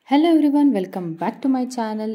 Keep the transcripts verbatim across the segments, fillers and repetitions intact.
Hello everyone, welcome back to my channel.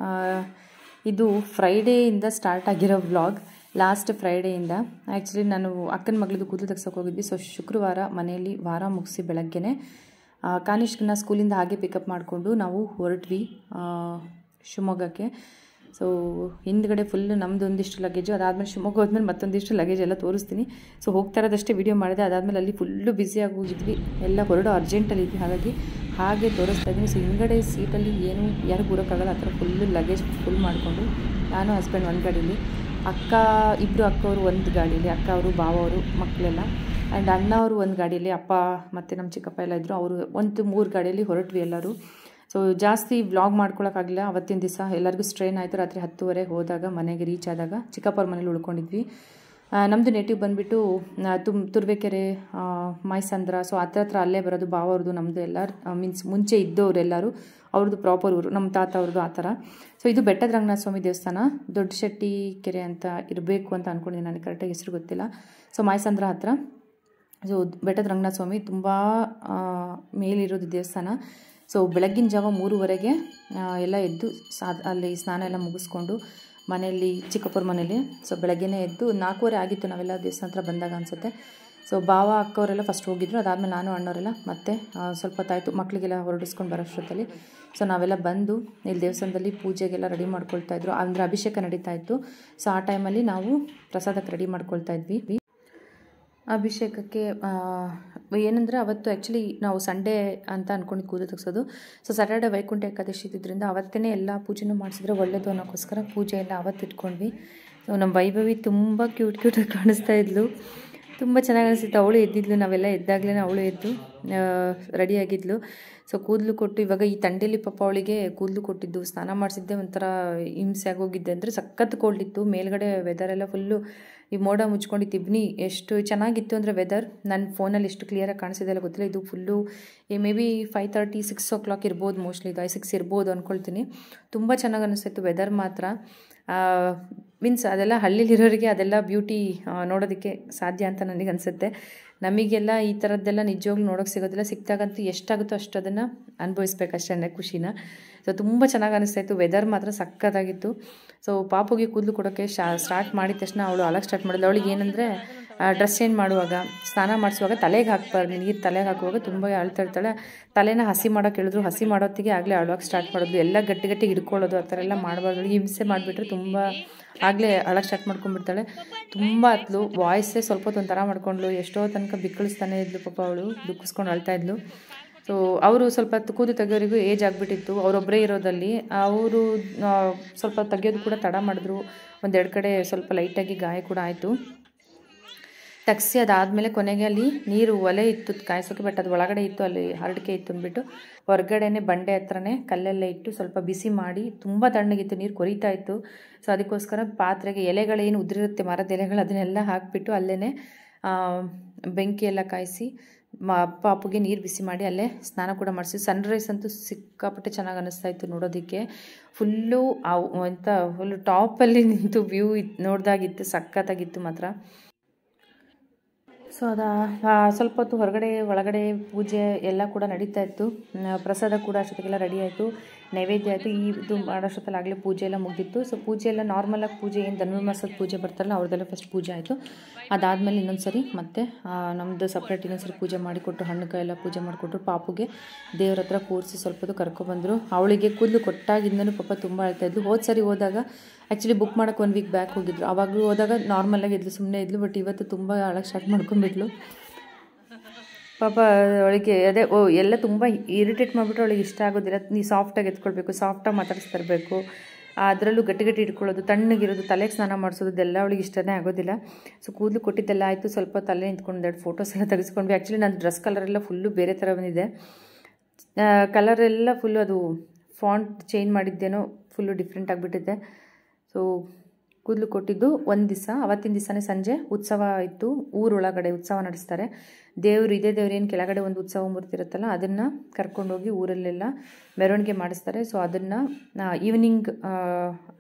ಇದು ಫ್ರೈಡೇಯಿಂದ start ಆಗಿರೋ ವ್ಲಾಗ್. ಲಾಸ್ಟ್ ಫ್ರೈಡೇಯಿಂದ ಆ್ಯಕ್ಚುಲಿ ನಾನು ಅಕ್ಕನ ಮಗಳದ್ದು ಕೂದಲು ತೆಗ್ಸೋಕೆ ಹೋಗಿದ್ವಿ. ಸೊ ಶುಕ್ರವಾರ ಮನೆಯಲ್ಲಿ ವಾರ ಮುಗಿಸಿ ಬೆಳಗ್ಗೆನೆ ಕಾನಿಷ್ಕನ್ನ ಸ್ಕೂಲಿಂದ ಹಾಗೆ ಪಿಕಪ್ ಮಾಡಿಕೊಂಡು ನಾವು ಹೊರಟ್ವಿ ಶಿವಮೊಗ್ಗಕ್ಕೆ. ಸೊ ಹಿಂದ್ಗಡೆ ಫುಲ್ ನಮ್ಮದು ಒಂದಿಷ್ಟು ಲಗೇಜು, ಅದಾದಮೇಲೆ ಶಿವಮೊಗ್ಗ ಹೋದ್ಮೇಲೆ ಮತ್ತೊಂದಿಷ್ಟು ಲಗೇಜ್ ಎಲ್ಲ ತೋರಿಸ್ತೀನಿ. ಸೊ ಹೋಗ್ತಾ ಇರೋದಷ್ಟೇ ವೀಡಿಯೋ ಮಾಡಿದೆ. ಅದಾದಮೇಲೆ ಅಲ್ಲಿ ಫುಲ್ಲು ಬ್ಯುಸಿಯಾಗಿ ಹೋಗಿದ್ವಿ, ಎಲ್ಲ ಹೊರಡೋ ಅರ್ಜೆಂಟಲ್ಲಿ ಇದ್ವಿ, ಹಾಗಾಗಿ ಹಾಗೆ ತೋರಿಸ್ತಾ ಇದ್ದೀನಿ. ಸೊ ಹಿಂದ್ಗಡೆ ಸೀಟಲ್ಲಿ ಏನು ಯಾರು ಕೂರೋಕ್ಕಾಗಲ್ಲ, ಆ ಥರ ಫುಲ್ಲು ಲಗೇಜ್ ಫುಲ್ ಮಾಡಿಕೊಂಡು ನಾನು ಹಸ್ಬೆಂಡ್ ಒಂದು ಗಾಡೀಲಿ, ಅಕ್ಕ ಇಬ್ಬರು ಅಕ್ಕವರು ಒಂದು ಗಾಡೀಲಿ, ಅಕ್ಕ ಅವರು ಬಾವವರು ಮಕ್ಕಳೆಲ್ಲ, ಆ್ಯಂಡ್ ಅಣ್ಣ ಅವರು ಒಂದು ಗಾಡಿಯಲ್ಲಿ, ಅಪ್ಪ ಮತ್ತು ನಮ್ಮ ಚಿಕ್ಕಪ್ಪ ಎಲ್ಲ ಇದ್ದರು. ಅವರು ಒಂದು ಮೂರು ಗಾಡಿಯಲ್ಲಿ ಹೊರಟ್ವಿ ಎಲ್ಲರೂ. ಸೊ ಜಾಸ್ತಿ ವ್ಲಾಗ್ ಮಾಡ್ಕೊಳಕ್ಕಾಗಲಿಲ್ಲ ಅವತ್ತಿನ ದಿವಸ. ಎಲ್ಲರಿಗೂ ಸ್ಟ್ರೈನ್ ಆಯಿತು. ರಾತ್ರಿ ಹತ್ತುವರೆ ಹೋದಾಗ ಮನೆಗೆ ರೀಚ್ ಆದಾಗ ಚಿಕ್ಕಪ್ಪವ್ರ ಮನೇಲಿ ಉಳ್ಕೊಂಡಿದ್ವಿ. ನಮ್ಮದು ನೇಟಿವ್ ಬಂದುಬಿಟ್ಟು ತುಮ್ ತುರುವೇಕೆರೆ, ಮೈಸಂದ್ರ. ಸೊ ಹತ್ರ ಹತ್ರ ಅಲ್ಲೇ ಬರೋದು ಬಾವವ್ರದ್ದು, ನಮ್ಮದು ಎಲ್ಲ ಮೀನ್ಸ್ ಮುಂಚೆ ಇದ್ದವ್ರು ಎಲ್ಲರೂ ಅವ್ರದ್ದು ಪ್ರಾಪರ್ ಊರು, ನಮ್ಮ ತಾತ ಅವ್ರದ್ದು ಆ ಥರ. ಸೊ ಇದು ಬೆಟ್ಟದ ರಂಗನಾಥ ಸ್ವಾಮಿ ದೇವಸ್ಥಾನ, ದೊಡ್ಡ ಶೆಟ್ಟಿ ಕೆರೆ ಅಂತ ಇರಬೇಕು ಅಂತ ಅಂದ್ಕೊಂಡಿದ್ದೀನಿ, ನನಗೆ ಕರೆಕ್ಟಾಗಿ ಹೆಸರು ಗೊತ್ತಿಲ್ಲ. ಸೊ ಮೈಸಂದ್ರ ಹತ್ರ. ಸೊ ಬೆಟ್ಟದ ರಂಗನಾಥ ಸ್ವಾಮಿ ತುಂಬ ಮೇಲಿರೋದು ದೇವಸ್ಥಾನ. ಸೊ ಬೆಳಗ್ಗಿನ ಜಾವ ಮೂರುವರೆಗೆ ಎಲ್ಲ ಎದ್ದು ಸಾ ಅಲ್ಲಿ ಸ್ನಾನ ಎಲ್ಲ ಮುಗಿಸ್ಕೊಂಡು ಮನೆಯಲ್ಲಿ ಚಿಕ್ಕಪ್ಪರ ಮನೇಲಿ. ಸೊ ಬೆಳಗ್ಗೆನೇ ಎದ್ದು ನಾಲ್ಕೂವರೆ ಆಗಿತ್ತು ನಾವೆಲ್ಲ ದೇವಸ್ಥಾನ ಹತ್ರ ಬಂದಾಗ ಅನಿಸುತ್ತೆ. ಸೊ ಬಾವ ಅಕ್ಕವರೆಲ್ಲ ಫಸ್ಟ್ ಹೋಗಿದ್ರು, ಅದಾದಮೇಲೆ ನಾನು ಅಣ್ಣವರೆಲ್ಲ ಮತ್ತೆ ಸ್ವಲ್ಪ ಹೊತ್ತಾಯಿತು ಮಕ್ಕಳಿಗೆಲ್ಲ ಹೊರಡಿಸ್ಕೊಂಡು ಬರೋಷ್ಟೊತ್ತಲ್ಲಿ. ಸೊ ನಾವೆಲ್ಲ ಬಂದು ಇಲ್ಲಿ ದೇವಸ್ಥಾನದಲ್ಲಿ ಪೂಜೆಗೆಲ್ಲ ರೆಡಿ ಮಾಡ್ಕೊಳ್ತಾಯಿದ್ರು, ಅಂದರೆ ಅಭಿಷೇಕ ನಡೀತಾ ಇತ್ತು. ಸೊ ಆ ಟೈಮಲ್ಲಿ ನಾವು ಪ್ರಸಾದಕ್ಕೆ ರೆಡಿ ಮಾಡ್ಕೊಳ್ತಾ ಇದ್ವಿ. ಅಭಿಷೇಕಕ್ಕೆ ಏನಂದರೆ ಅವತ್ತು ಆ್ಯಕ್ಚುಲಿ ನಾವು ಸಂಡೇ ಅಂತ ಅಂದ್ಕೊಂಡು ಕೂದಲು ತೆಗ್ಸೋದು. ಸೊ ಸ್ಯಾಟರ್ಡೆ ವೈಕುಂಠ ಏಕಾದಶಿ ಇದ್ದಿದ್ದರಿಂದ ಅವತ್ತೇ ಎಲ್ಲ ಪೂಜೆನೂ ಮಾಡಿಸಿದ್ರೆ ಒಳ್ಳೆಯದು ಅನ್ನೋಕ್ಕೋಸ್ಕರ ಪೂಜೆ ಎಲ್ಲ ಅವತ್ತು ಇಟ್ಕೊಂಡ್ವಿ. ಸೊ ನಮ್ಮ ವೈಭವಿ ತುಂಬ ಕ್ಯೂಟ್ ಕ್ಯೂಟಾಗಿ ಕಾಣಿಸ್ತಾ ಇದ್ಲು, ತುಂಬ ಚೆನ್ನಾಗಿ ಅನಿಸ್ತಿತ್ತು. ಅವಳು ಎದ್ದಿದ್ಲು, ನಾವೆಲ್ಲ ಎದ್ದಾಗಲೇ ಅವಳು ಎದ್ದು ರೆಡಿಯಾಗಿದ್ಲು. ಸೊ ಕೂದಲು ಕೊಟ್ಟು ಇವಾಗ ಈ ತಂಡೇಲಿ ಪಾಪ ಅವಳಿಗೆ ಕೂದಲು ಕೊಟ್ಟಿದ್ದು, ಸ್ನಾನ ಮಾಡಿಸಿದ್ದೆ ಒಂಥರ ಹಿಂಸೆ ಆಗೋಗಿದ್ದೆ. ಅಂದರೆ ಸಖತ್ ಕೋಲ್ಡ್ ಇತ್ತು. ಮೇಲ್ಗಡೆ ವೆದರೆಲ್ಲ ಫುಲ್ಲು ಈ ಮೋಡ ಮುಚ್ಕೊಂಡಿತ್ತು. ಇಬ್ನಿ ಎಷ್ಟು ಚೆನ್ನಾಗಿತ್ತು ಅಂದರೆ ವೆದರ್, ನನ್ನ ಫೋನಲ್ಲಿ ಎಷ್ಟು ಕ್ಲಿಯರಾಗಿ ಕಾಣಿಸಿದೆಲ್ಲ ಗೊತ್ತಿಲ್ಲ. ಇದು full maybe five thirty six o'clock ಇರ್ಬೋದು, ಮೋಸ್ಟ್ಲಿ ಇದು ಐ ಸಿಕ್ಸ್ ಇರ್ಬೋದು ಅಂದ್ಕೊಳ್ತೀನಿ. ತುಂಬ ಚೆನ್ನಾಗಿ ಅನಿಸ್ತಿತ್ತು ವೆದರ್ ಮಾತ್ರ. ಮೀನ್ಸ್ ಅದೆಲ್ಲ ಹಳ್ಳಿಲಿರೋರಿಗೆ ಅದೆಲ್ಲ ಬ್ಯೂಟಿ ನೋಡೋದಕ್ಕೆ ಸಾಧ್ಯ ಅಂತ ನನಗೆ ಅನಿಸುತ್ತೆ. ನಮಗೆಲ್ಲ ಈ ಥರದ್ದೆಲ್ಲ ನಿಜವಾಗ್ಲೂ ನೋಡೋಕ್ಕೆ ಸಿಗೋದಿಲ್ಲ. ಸಿಕ್ತಾಗಂತೂ ಎಷ್ಟಾಗುತ್ತೋ ಅಷ್ಟು ಅದನ್ನು ಅನುಭವಿಸ್ಬೇಕಷ್ಟೇ ಖುಷಿನ. ಸೊ ತುಂಬ ಚೆನ್ನಾಗಿ ಅನಿಸ್ತಾಯಿತ್ತು, ವೆದರ್ ಮಾತ್ರ ಸಕ್ಕತ್ತಾಗಿತ್ತು. ಸೊ ಪಾಪುಗೆ ಕೂದಲು ಕೊಡೋಕ್ಕೆ ಶಾ ಸ್ಟಾರ್ಟ್ ಮಾಡಿದ ತಕ್ಷಣ ಅವಳು ಅಳಕ್ಕೆ ಸ್ಟಾರ್ಟ್ ಮಾಡಿದ್ಲು. ಅವಳಿಗೆ ಏನಂದರೆ ಡ್ರೆಸ್ ಚೇಂಜ್ ಮಾಡುವಾಗ, ಸ್ನಾನ ಮಾಡಿಸುವಾಗ ತಲೆಗೆ ಹಾಕ್ಬಾರ್ದು, ನೀರು ತಲೆಗೆ ಹಾಕುವಾಗ ತುಂಬ ಅಳ್ತಾ ಇರ್ತಾಳೆ. ತಲೆನ ಹಸಿ ಮಾಡೋಕೆ ಹೇಳಿದ್ರು, ಹಸಿ ಮಾಡೋತ್ತಿಗೆ ಆಗಲೇ ಅಳೋಕ್ಕೆ ಸ್ಟಾರ್ಟ್ ಮಾಡೋದು, ಎಲ್ಲ ಗಟ್ಟಿ ಗಟ್ಟಿಗೆ ಹಿಡ್ಕೊಳ್ಳೋದು, ಆ ಥರ ಎಲ್ಲ ಮಾಡಬಾರ್ದು. ಹಿಂಸೆ ಮಾಡಿಬಿಟ್ರೆ ತುಂಬ ಆಗಲೇ ಅಳಕ್ಕೆ ಸ್ಟಾರ್ಟ್ ಮಾಡ್ಕೊಂಡ್ಬಿಡ್ತಾಳೆ. ತುಂಬ ಹತ್ಲು, ವಾಯ್ಸೇ ಸ್ವಲ್ಪ ಹೊತ್ತು ಒಂಥರ ಮಾಡ್ಕೊಂಡ್ಲು, ಎಷ್ಟೋ ತನಕ ಬಿಕ್ಕಳಿಸ್ತಾನೆ ಇದ್ಲು ಪಾಪ ಅವಳು, ದುಃಖಿಸ್ಕೊಂಡು ಅಳ್ತಾ ಇದ್ಲು. ಸೊ ಅವರು ಸ್ವಲ್ಪ ಕೂದಲು ತೆಗಿಯೋರಿಗೂ ಏಜ್ ಆಗಿಬಿಟ್ಟಿತ್ತು, ಅವರೊಬ್ಬರೇ ಇರೋದಲ್ಲಿ. ಅವರು ಸ್ವಲ್ಪ ತೆಗಿಯೋದು ಕೂಡ ತಡ ಮಾಡಿದ್ರು, ಒಂದೆರಡು ಕಡೆ ಸ್ವಲ್ಪ ಲೈಟಾಗಿ ಗಾಯ ಕೂಡ ಆಯಿತು. ತೆಗ್ಸಿ ಅದಾದಮೇಲೆ ಕೊನೆಗೆ ಅಲ್ಲಿ ನೀರು ಒಲೆ ಇತ್ತು ಕಾಯಿಸೋಕೆ, ಬಟ್ ಅದು ಒಳಗಡೆ ಇತ್ತು, ಅಲ್ಲಿ ಹರಡಿಕೆ ಇತ್ತು ಅಂದ್ಬಿಟ್ಟು ಹೊರಗಡೆನೆ ಬಂಡೆ ಹತ್ರನೇ ಕಲ್ಲೆಲ್ಲ ಇಟ್ಟು ಸ್ವಲ್ಪ ಬಿಸಿ ಮಾಡಿ, ತುಂಬ ತಣ್ಣಗಿತ್ತು, ನೀರು ಕೊರಿತಾ ಇತ್ತು. ಸೊ ಅದಕ್ಕೋಸ್ಕರ ಪಾತ್ರೆಗೆ ಎಲೆಗಳೇನು ಉದುರಿರುತ್ತೆ, ಮರದ ಎಲೆಗಳು, ಅದನ್ನೆಲ್ಲ ಹಾಕಿಬಿಟ್ಟು ಅಲ್ಲೇ ಬೆಂಕಿ ಎಲ್ಲ ಕಾಯಿಸಿ ಮ ಪಾಪುಗೆ ನೀರು ಬಿಸಿ ಮಾಡಿ ಅಲ್ಲೇ ಸ್ನಾನ ಕೂಡ ಮಾಡಿಸಿ. ಸನ್ರೈಸ್ ಅಂತೂ ಸಿಕ್ಕಾಪಟ್ಟೆ ಚೆನ್ನಾಗಿ ಅನ್ನಿಸ್ತಾ ಇತ್ತು ನೋಡೋದಕ್ಕೆ. ಫುಲ್ಲು ಎಂಥ ಫುಲ್ಲು ಟಾಪಲ್ಲಿ ನಿಂತು ವ್ಯೂ ಇತ್ತು, ನೋಡ್ದಾಗಿತ್ತು, ಸಖತ್ತಾಗಿತ್ತು ಮಾತ್ರ. ಸೊ ಅದ ಸ್ವಲ್ಪ ಹೊತ್ತು ಹೊರಗಡೆ ಒಳಗಡೆ ಪೂಜೆ ಎಲ್ಲ ಕೂಡ ನಡೀತಾ ಇತ್ತು. ಪ್ರಸಾದ ಕೂಡ ಅಷ್ಟೊತ್ತಿಗೆಲ್ಲ ರೆಡಿ ಆಯಿತು, ನೈವೇದ್ಯ ಆಯಿತು. ಈ ಇದು ಮಾಡೋಷ್ಟೊತ್ತಲ್ಲಿ ಆಗಲೇ ಪೂಜೆ ಎಲ್ಲ ಮುಗಿದಿತ್ತು. ಸೊ ಪೂಜೆ ಎಲ್ಲ ನಾರ್ಮಲಾಗಿ ಪೂಜೆ ಏನು ಧನುರ್ಮಾಸದ ಪೂಜೆ ಬರ್ತಾರಲ್ಲ ಅವ್ರದ್ದೆಲ್ಲ ಫಸ್ಟ್ ಪೂಜೆ ಆಯಿತು. ಅದಾದಮೇಲೆ ಇನ್ನೊಂದು ಸರಿ ಮತ್ತೆ ನಮ್ಮದು ಸಪ್ರೇಟ್ ಇನ್ನೊಂದು ಸರಿ ಪೂಜೆ ಮಾಡಿಕೊಟ್ಟು, ಹಣ್ಣುಕಾಯಿ ಎಲ್ಲ ಪೂಜೆ ಮಾಡಿಕೊಟ್ರು. ಪಾಪುಗೆ ದೇವ್ರ ಹತ್ರ ಕೂರಿಸಿ ಸ್ವಲ್ಪ ಹೊತ್ತು ಕರ್ಕೊಬಂದರು. ಅವಳಿಗೆ ಕೂದಲು ಕೊಟ್ಟಾಗಿಂದನೂ ಪಾಪ ತುಂಬ ಅಳ್ತಾ ಇದ್ಲು. ಹೋದ ಸರಿ ಹೋದಾಗ ಆ್ಯಕ್ಚುಲಿ ಬುಕ್ ಮಾಡೋಕ್ಕೆ ಒನ್ ವೀಕ್ ಬ್ಯಾಕ್ ಹೋಗಿದ್ರು, ಆವಾಗಲೂ ಹೋದಾಗ ನಾರ್ಮಲಾಗಿ ಇದ್ಲು, ಸುಮ್ಮನೆ ಇದ್ಲು. ಬಟ್ ಇವತ್ತು ತುಂಬ ಅಳಕ್ಕೆ ಸ್ಟಾರ್ಟ್ ಮಾಡ್ಕೊಂಡ್ಬಿಟ್ಲು ಪಾಪ. ಅವಳಿಗೆ ಅದೇ ಓ ಎಲ್ಲ ತುಂಬ ಇರಿಟೇಟ್ ಮಾಡಿಬಿಟ್ರೆ ಅವಳಿಗೆ ಇಷ್ಟ ಆಗೋದಿಲ್ಲ. ನೀವು ಸಾಫ್ಟಾಗಿ ಎತ್ಕೊಳ್ಬೇಕು, ಸಾಫ್ಟಾಗಿ ಮಾತಾಡಿಸ್ತಾ ಇರಬೇಕು, ಅದರಲ್ಲೂ ಗಟ್ಟಿ ಗಟ್ಟಿ ಇಟ್ಕೊಳ್ಳೋದು, ತಣ್ಣಗಿರೋದು, ತಲೆಗೆ ಸ್ನಾನ ಮಾಡಿಸೋದು, ಇದೆಲ್ಲ ಅವಳಿಗೆ ಇಷ್ಟನೇ ಆಗೋದಿಲ್ಲ. ಸೊ ಕೂದಲು ಕೊಟ್ಟಿದ್ದೆಲ್ಲ ಆಯಿತು. ಸ್ವಲ್ಪ ತಲೆ ನಿಂತ್ಕೊಂಡು ಎರಡು ಫೋಟೋಸ್ ಎಲ್ಲ ತೆಗೆಸ್ಕೊಂಡ್ವಿ. ಆ್ಯಕ್ಚುಲಿ ನನ್ನ ಡ್ರೆಸ್ ಕಲರೆಲ್ಲ ಫುಲ್ಲು ಬೇರೆ ಥರ ಬಂದಿದೆ, ಕಲರೆಲ್ಲ ಫುಲ್ಲು ಅದು ಫಾಂಟ್ ಚೇಂಜ್ ಮಾಡಿದ್ದೇನೋ ಫುಲ್ಲು ಡಿಫ್ರೆಂಟ್ ಆಗಿಬಿಟ್ಟಿದೆ. ಸೊ ಕೂದಲು ಕೊಟ್ಟಿದ್ದು ಒಂದು ದಿವಸ, ಅವತ್ತಿನ ದಿವಸನೇ ಸಂಜೆ ಉತ್ಸವ ಇತ್ತು, ಊರೊಳಗಡೆ ಉತ್ಸವ ನಡೆಸ್ತಾರೆ. ದೇವರು ಇದೇ ದೇವ್ರು ಏನು ಕೆಳಗಡೆ ಒಂದು ಉತ್ಸವ ಮೂರ್ತಿ ಇರುತ್ತಲ್ಲ, ಅದನ್ನು ಕರ್ಕೊಂಡೋಗಿ ಊರಲ್ಲೆಲ್ಲ ಮೆರವಣಿಗೆ ಮಾಡಿಸ್ತಾರೆ. ಸೊ ಅದನ್ನು ಈವ್ನಿಂಗ್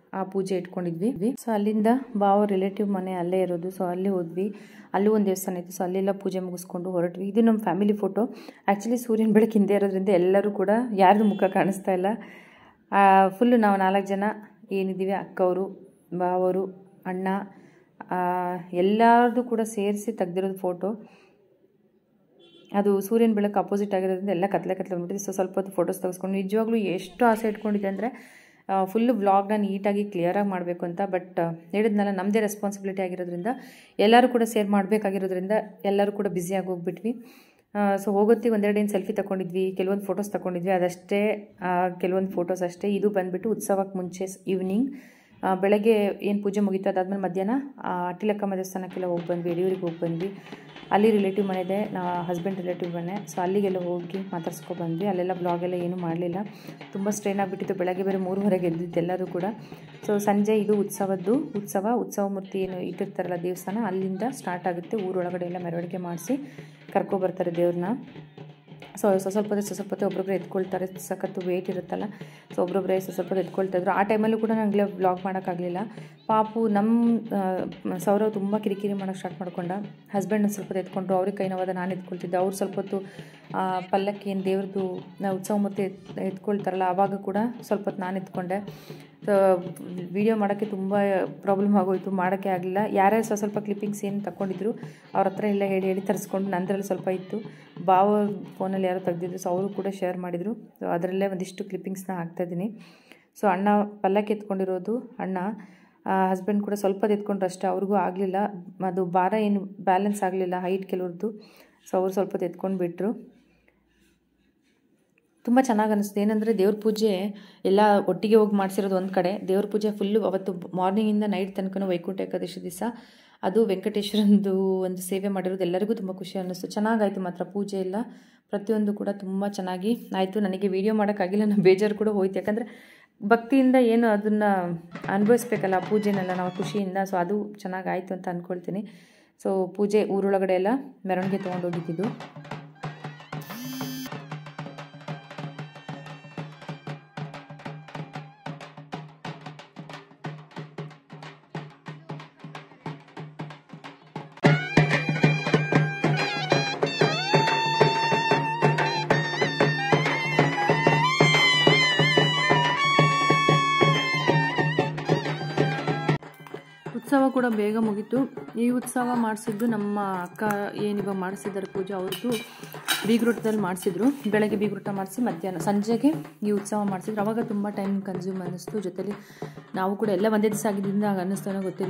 ಆ ಪೂಜೆ ಇಟ್ಕೊಂಡಿದ್ವಿ. ಸೊ ಅಲ್ಲಿಂದ ಬಾವ ರಿಲೇಟಿವ್ ಮನೆ ಅಲ್ಲೇ ಇರೋದು. ಸೊ ಅಲ್ಲಿ ಹೋದ್ವಿ. ಅಲ್ಲೂ ಒಂದು ದೇವಸ್ಥಾನ ಇತ್ತು. ಸೊ ಅಲ್ಲೆಲ್ಲ ಪೂಜೆ ಮುಗಿಸ್ಕೊಂಡು ಹೊರಟ್ವಿ. ಇದು ನಮ್ಮ ಫ್ಯಾಮಿಲಿ ಫೋಟೋ. ಆ್ಯಕ್ಚುಲಿ ಸೂರ್ಯನ ಬೆಳಕು ಹಿಂದೆ ಇರೋದ್ರಿಂದ ಎಲ್ಲರೂ ಕೂಡ ಯಾರ್ದು ಮುಖ ಕಾಣಿಸ್ತಾ ಇಲ್ಲ. ಫುಲ್ಲು ನಾವು ನಾಲ್ಕು ಜನ ಏನಿದ್ದೀವಿ, ಅಕ್ಕವರು, ಬಾವರು, ಅಣ್ಣ, ಎಲ್ಲರದು ಕೂಡ ಸೇರಿಸಿ ತೆಗ್ದಿರೋದು ಫೋಟೋ. ಅದು ಸೂರ್ಯನ ಬೆಳಕು ಅಪೋಸಿಟ್ ಆಗಿರೋದ್ರಿಂದ ಎಲ್ಲ ಕತ್ಲೆ ಕತ್ಲೆ ಬಂದ್ಬಿಟ್ಟಿದೆ. ಸೊ ಸ್ವಲ್ಪ ಹೊತ್ತು ಫೋಟೋಸ್ ತೆಗೆಸ್ಕೊಂಡು ನಿಜವಾಗ್ಲೂ ಎಷ್ಟು ಆಸೆ ಇಟ್ಕೊಂಡಿದ್ದೆ ಅಂದರೆ ಫುಲ್ಲು ವ್ಲಾಗ್ನ ನೀಟಾಗಿ ಕ್ಲಿಯರಾಗಿ ಮಾಡಬೇಕು ಅಂತ. ಬಟ್ ಹೇಳಿದ್ನಲ್ಲ, ನಮ್ಮದೇ ರೆಸ್ಪಾನ್ಸಿಬಿಲಿಟಿ ಆಗಿರೋದ್ರಿಂದ ಎಲ್ಲರೂ ಕೂಡ ಸೇರ್ ಮಾಡಬೇಕಾಗಿರೋದ್ರಿಂದ ಎಲ್ಲರೂ ಕೂಡ ಬ್ಯುಸಿಯಾಗಿ ಹೋಗ್ಬಿಟ್ವಿ. ಸೊ ಹೋಗೋತ್ತಿಗೆ ಒಂದೆರಡು ಏನು ಸೆಲ್ಫಿ ತೊಗೊಂಡಿದ್ವಿ, ಕೆಲವೊಂದು ಫೋಟೋಸ್ ತೊಗೊಂಡಿದ್ವಿ, ಅದಷ್ಟೇ. ಕೆಲವೊಂದು ಫೋಟೋಸ್ ಅಷ್ಟೇ. ಇದು ಬಂದುಬಿಟ್ಟು ಉತ್ಸವಕ್ಕೆ ಮುಂಚೆ ಈವ್ನಿಂಗ್ ಬೆಳಗ್ಗೆ ಏನು ಪೂಜೆ ಮುಗೀತು, ಅದಾದಮೇಲೆ ಮಧ್ಯಾಹ್ನ ಅಟ್ಟಿಲಕ್ಕಮ್ಮ ದೇವಸ್ಥಾನಕ್ಕೆಲ್ಲ ಹೋಗಿ ಬಂದ್ವಿ. ಯಡಿಯೂರಿಗೆ ಹೋಗಿ ಬಂದ್ವಿ. ಅಲ್ಲಿ ರಿಲೇಟಿವ್ ಮನೆ ಇದೆ, ನಾ ಹಸ್ಬೆಂಡ್ ರಿಲೇಟಿವ್ ಮನೆ. ಸೊ ಅಲ್ಲಿಗೆಲ್ಲ ಹೋಗಿ ಮಾತಾಡ್ಸ್ಕೊಂಡು ಬಂದ್ವಿ. ಅಲ್ಲೆಲ್ಲ ಬ್ಲಾಗೆಲ್ಲ ಏನೂ ಮಾಡಲಿಲ್ಲ, ತುಂಬ ಸ್ಟ್ರೈನ್ ಆಗಿಬಿಟ್ಟಿತ್ತು. ಬೆಳಗ್ಗೆ ಬೇರೆ ಮೂರುವರೆಗೆ ಎದ್ದಿದ್ದು ಎಲ್ಲರೂ ಕೂಡ. ಸೊ ಸಂಜೆ ಇದು ಉತ್ಸವದ್ದು ಉತ್ಸವ ಉತ್ಸವ ಮೂರ್ತಿ ಏನು ಇಟ್ಟಿರ್ತಾರಲ್ಲ ದೇವಸ್ಥಾನ, ಅಲ್ಲಿಂದ ಸ್ಟಾರ್ಟ್ ಆಗುತ್ತೆ. ಊರೊಳಗಡೆ ಎಲ್ಲ ಮೆರವಣಿಗೆ ಮಾಡಿಸಿ ಕರ್ಕೊಬರ್ತಾರೆ ದೇವ್ರನ್ನ. ಸೊ ಸ್ವಲ್ಪ ಹೊತ್ತು ಸ್ವಲ್ಪ ಹೊತ್ತು ಒಬ್ಬೊಬ್ಬರೇ ಎತ್ಕೊಳ್ತಾರೆ. ಸಖತ್ತು ವೇಟ್ ಇರುತ್ತಲ್ಲ, ಸೊ ಒಬ್ಬೊಬ್ಬರೇ ಸ್ವಲ್ಪ ಹೊತ್ತು ಎತ್ಕೊಳ್ತಾಯಿದ್ರು. ಆ ಟೈಮಲ್ಲೂ ಕೂಡ ನನಗೆ ವ್ಲಾಗ್ ಮಾಡೋಕ್ಕಾಗಲಿಲ್ಲ. ಪಾಪು ನಮ್ಮ ಸೌರವ್ ತುಂಬ ಕಿರಿಕಿರಿ ಮಾಡೋಕ್ಕೆ ಸ್ಟಾರ್ಟ್ ಮಾಡ್ಕೊಂಡ. ಹಸ್ಬೆಂಡ್ ಸ್ವಲ್ಪ ಹೊತ್ತು ಎತ್ಕೊಂಡ್ರು, ಅವ್ರಿಗೆ ಕೈ ನೋವಾದ ನಾನು ಎತ್ಕೊಳ್ತಿದ್ದೆ. ಅವ್ರು ಸ್ವಲ್ಪ ಹೊತ್ತು ಪಲ್ಲಕ್ಕಿ ಏನು ದೇವ್ರದ್ದು ಉತ್ಸವ ಮೂರ್ತಿ ಎತ್ಕೊಳ್ತಾರಲ್ಲ, ಆವಾಗ ಕೂಡ ಸ್ವಲ್ಪ ಹೊತ್ತು ನಾನು ಎತ್ಕೊಂಡೆ. ವಿಡಿಯೋ ಮಾಡೋಕ್ಕೆ ತುಂಬ ಪ್ರಾಬ್ಲಮ್ ಆಗೋಯಿತು, ಮಾಡೋಕ್ಕೆ ಆಗಲಿಲ್ಲ. ಯಾರ್ಯಾರು ಸ್ವಲ್ಪ ಸ್ವಲ್ಪ ಕ್ಲಿಪ್ಪಿಂಗ್ಸ್ ಏನು ತಗೊಂಡಿದ್ರು ಅವ್ರ ಹತ್ರ ಎಲ್ಲ ಹೇಳಿ ಹೇಳಿ ತರಿಸ್ಕೊಂಡು ನಂದರಲ್ಲಿ ಸ್ವಲ್ಪ ಇತ್ತು. ಬಾವ ಫೋನಲ್ಲಿ ಯಾರೋ ತೆಗೆದಿದ್ರು, ಸೊ ಅವರು ಕೂಡ ಶೇರ್ ಮಾಡಿದರು. ಸೊ ಅದರಲ್ಲೇ ಒಂದಿಷ್ಟು ಕ್ಲಿಪ್ಪಿಂಗ್ಸ್ನ ಹಾಕ್ತಾಯಿದ್ದೀನಿ. ಸೊ ಅಣ್ಣ ಪಲ್ಲಕ್ಕಿ ಎತ್ಕೊಂಡಿರೋದು ಅಣ್ಣ, ಹಸ್ಬೆಂಡ್ ಕೂಡ ಸ್ವಲ್ಪ ಎತ್ಕೊಂಡ್ರು ಅಷ್ಟೇ. ಅವ್ರಿಗೂ ಆಗಲಿಲ್ಲ, ಅದು ಭಾರ ಏನು ಬ್ಯಾಲೆನ್ಸ್ ಆಗಲಿಲ್ಲ, ಹೈಟ್ ಕೆಲವ್ರದ್ದು. ಸೊ ಅವರು ಸ್ವಲ್ಪ ಎತ್ಕೊಂಡು ಬಿಟ್ಟರು. ತುಂಬ ಚೆನ್ನಾಗಿ ಅನ್ನಿಸ್ತು. ಏನಂದರೆ ದೇವ್ರ ಪೂಜೆ ಎಲ್ಲ ಒಟ್ಟಿಗೆ ಹೋಗಿ ಮಾಡಿಸಿರೋದು ಒಂದು ಕಡೆ, ದೇವ್ರ ಪೂಜೆ ಫುಲ್ಲು ಅವತ್ತು ಮಾರ್ನಿಂಗಿಂದ ನೈಟ್ ತನಕ ವೈಕುಂಠ ಏಕಾದಶಿ ದಿವಸ ಅದು ವೆಂಕಟೇಶ್ವರಂದು ಒಂದು ಸೇವೆ ಮಾಡಿರೋದು ಎಲ್ಲರಿಗೂ ತುಂಬ ಖುಷಿ ಅನ್ನಿಸ್ತು. ಚೆನ್ನಾಗಾಯಿತು ಮಾತ್ರ ಪೂಜೆ ಎಲ್ಲ, ಪ್ರತಿಯೊಂದು ಕೂಡ ತುಂಬ ಚೆನ್ನಾಗಿ ಆಯಿತು. ನನಗೆ ವೀಡಿಯೋ ಮಾಡೋಕ್ಕಾಗಿಲ್ಲ, ನಾನು ಬೇಜಾರು ಕೂಡ ಹೋಯ್ತು. ಯಾಕಂದರೆ ಭಕ್ತಿಯಿಂದ ಏನು ಅದನ್ನು ಅನುಭವಿಸ್ಬೇಕಲ್ಲ ಪೂಜೆನೆಲ್ಲ ನಾವು ಖುಷಿಯಿಂದ. ಸೊ ಅದು ಚೆನ್ನಾಗಾಯಿತು ಅಂತ ಅಂದ್ಕೊಳ್ತೀನಿ. ಸೊ ಪೂಜೆ ಊರೊಳಗಡೆ ಎಲ್ಲ ಮೆರವಣಿಗೆ ತೊಗೊಂಡೋಗಿದ್ದು. ಉತ್ಸವ ಕೂಡ ಬೇಗ ಮುಗೀತು. ಈ ಉತ್ಸವ ಮಾಡಿಸಿದ್ದು ನಮ್ಮ ಅಕ್ಕ ಏನಿವಾಗ ಮಾಡಿಸಿದ್ದಾರೆ ಪೂಜೆ, ಅವ್ರದ್ದು ಬೀಗ್ರೂಟದಲ್ಲಿ ಮಾಡಿಸಿದ್ರು. ಬೆಳಗ್ಗೆ ಬೀಗ್ರೂಟ ಮಾಡಿಸಿ ಮಧ್ಯಾಹ್ನ ಸಂಜೆಗೆ ಈ ಉತ್ಸವ ಮಾಡಿಸಿದ್ರು. ಅವಾಗ ತುಂಬ ಟೈಮ್ ಕನ್ಸ್ಯೂಮ್ ಅನ್ನಿಸ್ತು. ಜೊತೆಲಿ ನಾವು ಕೂಡ ಎಲ್ಲ ಒಂದೇ ದಿವಸ ಆಗಿದ್ದರಿಂದ ಆಗ ಅನ್ನಿಸ್ತಾನೋ ಗೊತ್ತಿಲ್ಲ.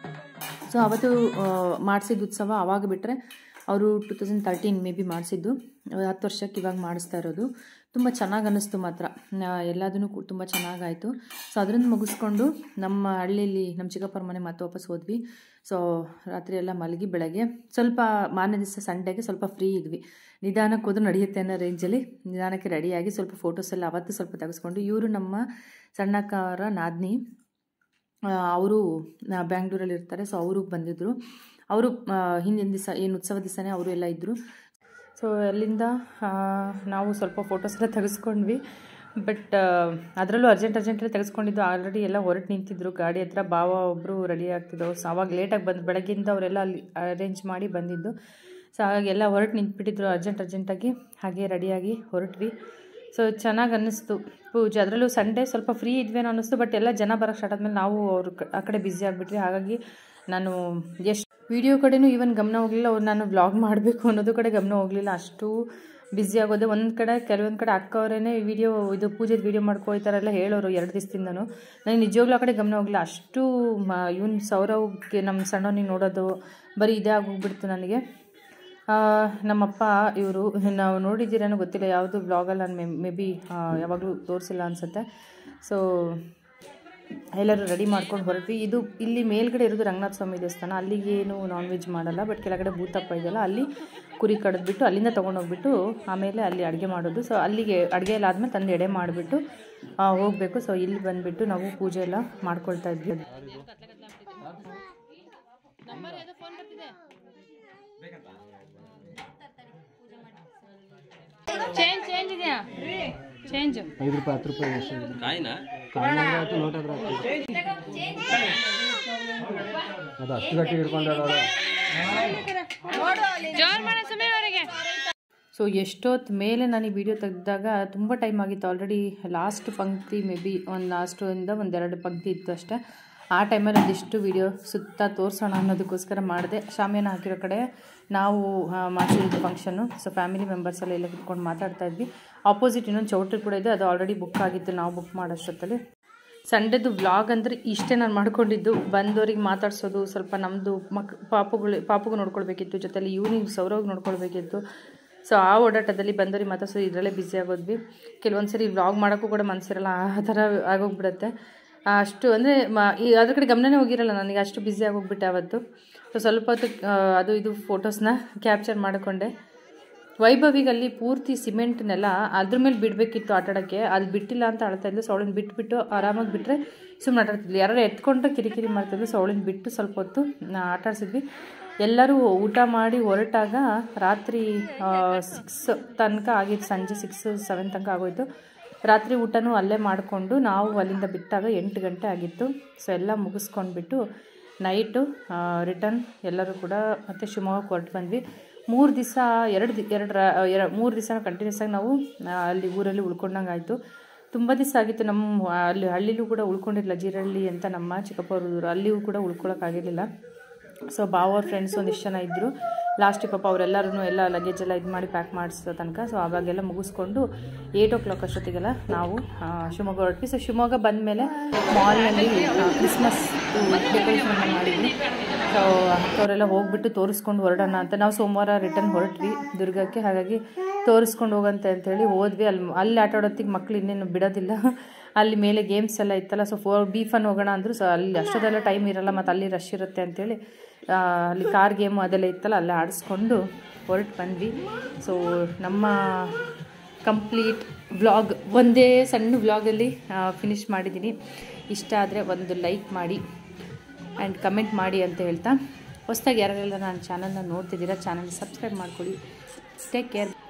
ಸೊ ಅವತ್ತು ಮಾಡಿಸಿದ್ದು ಉತ್ಸವ ಆವಾಗ ಬಿಟ್ಟರೆ ಅವರು two thousand thirteen maybe ಮಾಡಿಸಿದ್ದು, ಹತ್ತು ವರ್ಷಕ್ಕೆ ಇವಾಗ ಮಾಡಿಸ್ತಾ ಇರೋದು. ತುಂಬ ಚೆನ್ನಾಗಿ ಅನ್ನಿಸ್ತು ಮಾತ್ರ, ಎಲ್ಲದೂ ತುಂಬ ಚೆನ್ನಾಗಾಯಿತು. ಸೊ ಅದರಿಂದ ಮುಗಿಸ್ಕೊಂಡು ನಮ್ಮ ಹಳ್ಳಿಯಲ್ಲಿ ನಮ್ಮ ಚಿಕ್ಕಪ್ಪರ ಮನೆ ಮತ್ತೆ ವಾಪಸ್ ಹೋದ್ವಿ. ಸೊ ರಾತ್ರಿ ಎಲ್ಲ ಮಲಗಿ ಬೆಳಗ್ಗೆ ಸ್ವಲ್ಪ ಮಾರನೇ ದಿವಸ ಸಂಡೇಗೆ ಸ್ವಲ್ಪ ಫ್ರೀ ಇದ್ವಿ. ನಿಧಾನಕ್ಕೆ ಹೋದ್ರೂ ನಡೆಯುತ್ತೆ ಅನ್ನೋ ರೇಂಜಲ್ಲಿ ನಿಧಾನಕ್ಕೆ ರೆಡಿಯಾಗಿ ಸ್ವಲ್ಪ ಫೋಟೋಸ್ ಎಲ್ಲ ಅವತ್ತು ಸ್ವಲ್ಪ ತೆಗೆಸ್ಕೊಂಡು, ಇವರು ನಮ್ಮ ಸಣ್ಣಕ್ಕವರ ನಾದಿನಿ, ಅವರು ಬ್ಯಾಂಗ್ಳೂರಲ್ಲಿ ಇರ್ತಾರೆ. ಸೊ ಅವರು ಬಂದಿದ್ದರು. ಅವರು ಹಿಂದಿನ ದಿವಸ ಏನು ಉತ್ಸವ ದಿವಸನೇ ಅವರು ಎಲ್ಲ ಇದ್ದರು. ಸೊ ಅಲ್ಲಿಂದ ನಾವು ಸ್ವಲ್ಪ ಫೋಟೋಸ್ ಎಲ್ಲ ತೆಗೆಸ್ಕೊಂಡ್ವಿ. ಬಟ್ ಅದರಲ್ಲೂ ಅರ್ಜೆಂಟ್ ಅರ್ಜೆಂಟಲ್ಲಿ ತೆಗೆಸ್ಕೊಂಡಿದ್ದು. ಆಲ್ರೆಡಿ ಎಲ್ಲ ಹೊರಟು ನಿಂತಿದ್ರು ಗಾಡಿ ಹತ್ರ. ಭಾವ ಒಬ್ಬರು ರೆಡಿ ಆಗ್ತಿದ್ದವು. ಸೊ ಆವಾಗ ಲೇಟಾಗಿ ಬಂದು ಬೆಳಗ್ಗೆಯಿಂದ ಅವರೆಲ್ಲ ಅಲ್ಲಿ ಅರೇಂಜ್ ಮಾಡಿ ಬಂದಿದ್ದು. ಸೊ ಹಾಗಾಗಿ ಎಲ್ಲ ಹೊರಟು ನಿಂತ್ಬಿಟ್ಟಿದ್ರು ಅರ್ಜೆಂಟ್ ಅರ್ಜೆಂಟಾಗಿ. ಹಾಗೆ ರೆಡಿಯಾಗಿ ಹೊರಟ್ವಿ. ಸೊ ಚೆನ್ನಾಗಿ ಅನ್ನಿಸ್ತು ಪೂಜೆ. ಅದರಲ್ಲೂ ಸಂಡೇ ಸ್ವಲ್ಪ ಫ್ರೀ ಇದ್ವೇನೋ ಅನ್ನಿಸ್ತು. ಬಟ್ ಎಲ್ಲ ಜನ ಬರೋಕ್ಕೆ ಸ್ಟಾರ್ಟ್ ಆದಮೇಲೆ ನಾವು ಅವ್ರ ಆ ಕಡೆ ಬ್ಯುಸಿ ಆಗಿಬಿಟ್ವಿ. ಹಾಗಾಗಿ ನಾನು ಎಷ್ಟು ವೀಡಿಯೋ ಕಡೆನೂ ಈವನ್ ಗಮನ ಹೋಗಲಿಲ್ಲ. ಅವ್ರು ನಾನು ವ್ಲಾಗ್ ಮಾಡಬೇಕು ಅನ್ನೋದು ಕಡೆ ಗಮನ ಹೋಗಲಿಲ್ಲ. ಅಷ್ಟು ಬ್ಯುಸಿ ಆಗೋದೆ. ಒಂದು ಕಡೆ ಕೆಲವೊಂದು ಕಡೆ ಅಕ್ಕವರೇ ವೀಡಿಯೋ ಇದು ಪೂಜೆದ ವೀಡಿಯೋ ಮಾಡ್ಕೊಳ್ತಾರೆಲ್ಲ ಹೇಳೋರು ಎರಡು ದಿವಸದಿಂದನೂ. ನನಗೆ ನಿಜವಾಗ್ಲೂ ಆ ಕಡೆ ಗಮನ ಹೋಗಲಿಲ್ಲ. ಅಷ್ಟು ಇವನು ಸೌರವ್ಗೆ ನಮ್ಮ ಸಣ್ಣವನಿಗೆ ನೋಡೋದು ಬರೀ ಇದೇ ಆಗೋಗ್ಬಿಡ್ತು ನನಗೆ. ನಮ್ಮಪ್ಪ ಇವರು ನಾವು ನೋಡಿದ್ದೀರೇನೋ ಗೊತ್ತಿಲ್ಲ, ಯಾವುದು ವ್ಲಾಗಲ್ಲಿ ನಾನು ಮೇ ಮೇ ಬಿ ಯಾವಾಗಲೂ ತೋರಿಸಿಲ್ಲ ಅನಿಸುತ್ತೆ. ಸೊ ಎಲ್ಲರೂ ರೆಡಿ ಮಾಡ್ಕೊಂಡು ಹೊರಟ್ವಿ. ಇದು ಇಲ್ಲಿ ಮೇಲ್ಗಡೆ ಇರೋದು ರಂಗನಾಥ ಸ್ವಾಮಿ ದೇವಸ್ಥಾನ. ಅಲ್ಲಿಗೇನು ನಾನ್ ವೆಜ್ ಮಾಡಲ್ಲ. ಬಟ್ ಕೆಳಗಡೆ ಭೂತಪ್ಪ ಇದೆಯಲ್ಲ, ಅಲ್ಲಿ ಕುರಿ ಕಡಿದ್ಬಿಟ್ಟು ಅಲ್ಲಿಂದ ತೊಗೊಂಡೋಗ್ಬಿಟ್ಟು ಆಮೇಲೆ ಅಲ್ಲಿ ಅಡುಗೆ ಮಾಡೋದು. ಸೊ ಅಲ್ಲಿಗೆ ಅಡುಗೆ ಎಲ್ಲ ಆದಮೇಲೆ ತಂದು ಎಡೆ ಮಾಡಿಬಿಟ್ಟು ಹೋಗಬೇಕು. ಸೊ ಇಲ್ಲಿ ಬಂದುಬಿಟ್ಟು ನಾವು ಪೂಜೆ ಎಲ್ಲ ಮಾಡ್ಕೊಳ್ತಾ ಇದ್ವಿ. ಚೇಂಜ್ ಚೇಂಜ್ ಇದೆಯಾ? ಐದು ರೂಪಾಯಿ ಹತ್ತು ರೂಪಾಯಿ ಕಾಯಿನ ನೋಟ್ ಹತ್ರ ಅದು ಹತ್ತು ಗಂಟೆಗೆ ಹಿಡ್ಕೊಂಡಾಡೋದು. ಸೊ ಎಷ್ಟೊತ್ತು ಮೇಲೆ ನಾನು ಈ ವಿಡಿಯೋ ತೆಗೆದಾಗ ತುಂಬ ಟೈಮ್ ಆಗಿತ್ತು. ಆಲ್ರೆಡಿ ಲಾಸ್ಟ್ ಪಂಕ್ತಿ ಮೇ ಬಿ ಒಂದು ಲಾಸ್ಟಿಂದ ಒಂದೆರಡು ಪಂಕ್ತಿ ಇತ್ತು ಅಷ್ಟೇ. ಆ ಟೈಮಲ್ಲಿ ಒಂದಿಷ್ಟು ವೀಡಿಯೋ ಸುತ್ತ ತೋರಿಸೋಣ ಅನ್ನೋದಕ್ಕೋಸ್ಕರ ಮಾಡಿದೆ. ಶಾಮಿಯಾನ ಹಾಕಿರೋ ಕಡೆ ನಾವು ಮಾಡ್ತಿದ್ದು ಫಂಕ್ಷನ್ನು. ಸೊ ಫ್ಯಾಮಿಲಿ ಮೆಂಬರ್ಸ್ ಎಲ್ಲ ಎಲ್ಲ ಕುತ್ಕೊಂಡು ಮಾತಾಡ್ತಾ ಇದ್ವಿ. ಆಪೋಸಿಟ್ ಇನ್ನೊಂದು ಚೌಟ್ರಿ ಕೂಡ ಇದೆ, ಅದು ಆಲ್ರೆಡಿ ಬುಕ್ ಆಗಿತ್ತು ನಾವು ಬುಕ್ ಮಾಡೋಷ್ಟೊತ್ತಲ್ಲಿ. ಸಂಡೇದು ವ್ಲಾಗ್ ಅಂದರೆ ಇಷ್ಟೇ ನಾನು ಮಾಡ್ಕೊಂಡಿದ್ದು. ಬಂದವ್ರಿಗೆ ಮಾತಾಡ್ಸೋದು, ಸ್ವಲ್ಪ ನಮ್ಮದು ಮಕ್ ಪಾಪುಗಳು ಪಾಪುಗೂ ನೋಡ್ಕೊಳ್ಬೇಕಿತ್ತು, ಜೊತೆಲಿ ಈವ್ನಿಂಗ್ ಸೌರವ್ಗೆ ನೋಡ್ಕೊಳ್ಬೇಕಿತ್ತು. ಸೊ ಆ ಓಡಾಟದಲ್ಲಿ ಬಂದವ್ರಿಗೆ ಮಾತಾಡ್ಸೋದು ಇದರಲ್ಲೇ ಬ್ಯುಸಿ ಆಗೋದ್ವಿ. ಕೆಲವೊಂದು ಸರಿ ವ್ಲಾಗ್ ಮಾಡೋಕ್ಕೂ ಕೂಡ ಮನಸ್ಸಿರಲ್ಲ, ಆ ಥರ ಆಗೋಗ್ಬಿಡುತ್ತೆ. ಅಷ್ಟು ಅಂದರೆ ಮ ಈ ಅದ್ರ ಕಡೆ ಗಮನನೇ ಹೋಗಿರಲ್ಲ ನನಗೆ, ಅಷ್ಟು ಬ್ಯುಸಿ ಆಗೋಗ್ಬಿಟ್ಟೆ ಅವತ್ತು. ಸೊ ಸ್ವಲ್ಪ ಹೊತ್ತು ಅದು ಇದು ಫೋಟೋಸ್ನ ಕ್ಯಾಪ್ಚರ್ ಮಾಡಿಕೊಂಡೆ. ವೈಭವಿಗಲ್ಲಿ ಪೂರ್ತಿ ಸಿಮೆಂಟ್ನೆಲ್ಲ ಅದ್ರ ಮೇಲೆ ಬಿಡಬೇಕಿತ್ತು ಆಟಾಡೋಕ್ಕೆ, ಅದು ಬಿಟ್ಟಿಲ್ಲ ಅಂತ ಆಡ್ತಾ ಇದ್ಲು. ಸೊ ಅವಳನ್ನ ಬಿಟ್ಬಿಟ್ಟು ಆರಾಮಾಗಿ ಬಿಟ್ಟರೆ ಸುಮ್ಮನೆ ಆಟಾಡ್ತಿದ್ವಿ. ಯಾರು ಎತ್ಕೊಂಡ್ರೆ ಕಿರಿಕಿರಿ ಮಾಡ್ತಿದ್ವಿ. ಸೊ ಅವಳನ್ನ ಬಿಟ್ಟು ಸ್ವಲ್ಪ ಹೊತ್ತು ಆಟ ಆಡಿಸಿದ್ವಿ. ಎಲ್ಲರೂ ಊಟ ಮಾಡಿ ಹೊರಟಾಗ ರಾತ್ರಿ ಸಿಕ್ಸ್ ತನಕ ಆಗಿತ್ತು, ಸಂಜೆ ಸಿಕ್ಸ್ ಸೆವೆನ್ ತನಕ ಆಗೋಯ್ತು. ರಾತ್ರಿ ಊಟನೂ ಅಲ್ಲೇ ಮಾಡಿಕೊಂಡು ನಾವು ಅಲ್ಲಿಂದ ಬಿಟ್ಟಾಗ ಎಂಟು ಗಂಟೆ ಆಗಿತ್ತು. ಸೊ ಎಲ್ಲ ಮುಗಿಸ್ಕೊಂಡ್ಬಿಟ್ಟು ನೈಟು ರಿಟರ್ನ್ ಎಲ್ಲರೂ ಕೂಡ ಮತ್ತು ಶಿವಮೊಗ್ಗಕ್ಕೆ ಹೊರಟು ಬಂದ್ವಿ. ಮೂರು ದಿವಸ ಎರಡು ದಿ ಎರಡು ಎರಡು ಮೂರು ದಿವಸ ಕಂಟಿನ್ಯೂಸ್ ಆಗಿ ನಾವು ಅಲ್ಲಿ ಊರಲ್ಲಿ ಉಳ್ಕೊಂಡಂಗೆ ಆಯಿತು. ತುಂಬ ದಿವಸ ಆಗಿತ್ತು. ನಮ್ಮ ಅಲ್ಲಿ ಹಳ್ಳಿಲೂ ಕೂಡ ಉಳ್ಕೊಂಡಿರಲಿಲ್ಲ, ಜೀರಳ್ಳಿ ಅಂತ ನಮ್ಮ ಚಿಕ್ಕಪ್ಪವ್ರ ಅಲ್ಲಿಯೂ ಕೂಡ ಉಳ್ಕೊಳ್ಳೋಕ್ಕಾಗಿರಲಿಲ್ಲ. ಸೊ ಬಾವವ್ರ ಫ್ರೆಂಡ್ಸ್ ಒಂದಿಷ್ಟು ಜನ ಇದ್ದರು. ಲಾಸ್ಟಿಗೆ ಪಾಪ ಅವರೆಲ್ಲರೂ ಎಲ್ಲ ಲಗೇಜ್ ಎಲ್ಲ ಇದು ಮಾಡಿ ಪ್ಯಾಕ್ ಮಾಡಿಸೋ ತನಕ. ಸೊ ಆವಾಗೆಲ್ಲ ಮುಗಿಸ್ಕೊಂಡು ಏಯ್ಟ್ ಓ ಕ್ಲಾಕ್ ಅಷ್ಟೊತ್ತಿಗೆಲ್ಲ ನಾವು ಶಿವಮೊಗ್ಗ ಹೊರಟ್ವಿ. ಸೊ ಶಿವಮೊಗ್ಗ ಬಂದಮೇಲೆ ಮಾಲ್ನಲ್ಲಿ ಕ್ರಿಸ್ಮಸ್ ಡೆಕೋರೇಷನ್ ಮಾಡಿದ್ವಿ. ಸೊ ಅವರೆಲ್ಲ ಹೋಗ್ಬಿಟ್ಟು ತೋರಿಸ್ಕೊಂಡು ಹೊರಡೋಣ ಅಂತ ನಾವು ಸೋಮವಾರ ರಿಟರ್ನ್ ಹೊರಟ್ವಿ ದುರ್ಗಕ್ಕೆ. ಹಾಗಾಗಿ ತೋರಿಸ್ಕೊಂಡು ಹೋಗಂತೆ ಅಂಥೇಳಿ ಹೋದ್ವಿ. ಅಲ್ಲಿ ಅಲ್ಲಿ ಆಟ ಆಡೋತ್ತಿಗೆ ಮಕ್ಳು ಇನ್ನೇನು ಬಿಡೋದಿಲ್ಲ. ಅಲ್ಲಿ ಮೇಲೆ ಗೇಮ್ಸ್ ಎಲ್ಲ ಇತ್ತಲ್ಲ. ಸೊ ಫೋರ್ ಬಿ ಫನ್ ಹೋಗೋಣ ಅಂದರು. ಸೊ ಅಲ್ಲಿ ಅಷ್ಟೊಂದೆಲ್ಲ ಟೈಮ್ ಇರೋಲ್ಲ, ಮತ್ತು ಅಲ್ಲಿ ರಶ್ ಇರುತ್ತೆ ಅಂಥೇಳಿ ಅಲ್ಲಿ ಕಾರ್ ಗೇಮು ಅದೆಲ್ಲ ಇತ್ತಲ್ಲ, ಅಲ್ಲೇ ಆಡಿಸ್ಕೊಂಡು ಹೊರಟು ಬಂದ್ವಿ. ಸೊ ನಮ್ಮ ಕಂಪ್ಲೀಟ್ ವ್ಲಾಗ್ ಒಂದೇ ಸಣ್ಣ ವ್ಲಾಗಲ್ಲಿ ಫಿನಿಷ್ ಮಾಡಿದ್ದೀನಿ. ಇಷ್ಟ ಆದರೆ ಒಂದು ಲೈಕ್ ಮಾಡಿ ಆ್ಯಂಡ್ ಕಮೆಂಟ್ ಮಾಡಿ ಅಂತ ಹೇಳ್ತಾ, ಹೊಸದಾಗಿ ಯಾರೆಲ್ಲ ನನ್ನ ಚಾನಲ್ನ ನೋಡ್ತಿದ್ದೀರಾ ಚಾನಲ್ ಸಬ್ಸ್ಕ್ರೈಬ್ ಮಾಡ್ಕೊಳ್ಳಿ. Take care.